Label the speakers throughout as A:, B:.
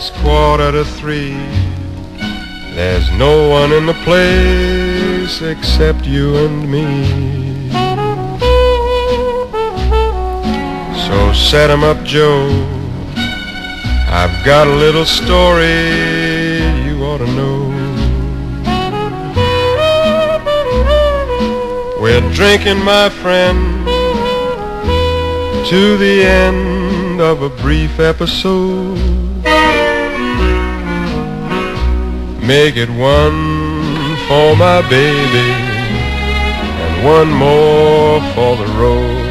A: It's 2:45. There's no one in the place except you and me. So set 'em up, Joe. I've got a little story you ought to know. We're drinking, my friend, to the end of a brief episode. Make it one for my baby and one more for the road.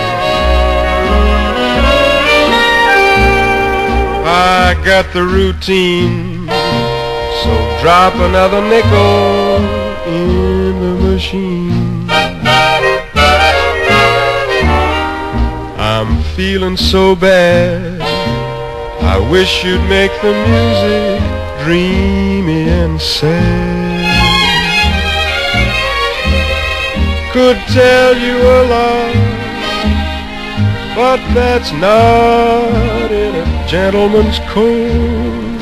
A: I got the routine, so drop another nickel in the machine. I'm feeling so bad, I wish you'd make the music dreamy and sad. Could tell you a lot, but that's not in a gentleman's code.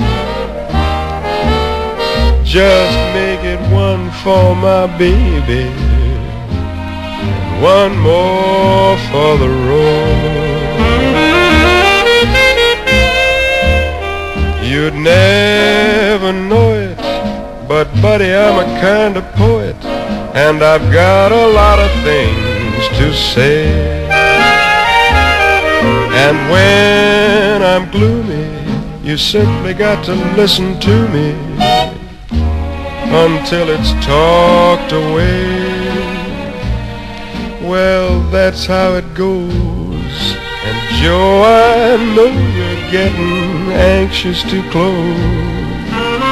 A: Just make it one for my baby and one more for the road. You'd never know it, but buddy, I'm a kind of poet, and I've got a lot of things to say. And when I'm gloomy, you simply got to listen to me until it's talked away. Well, that's how it goes. And Joe, I know you're getting anxious to close.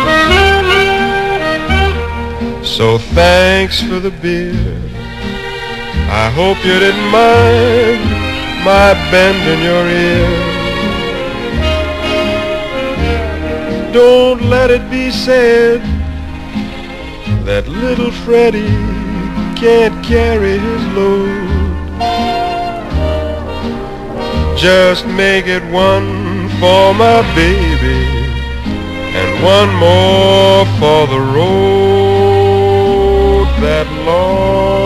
A: So thanks for the beer. I hope you didn't mind my bending your ear. Don't let it be said that little Freddie can't carry his load. Just make it one for my baby and one more for the road that long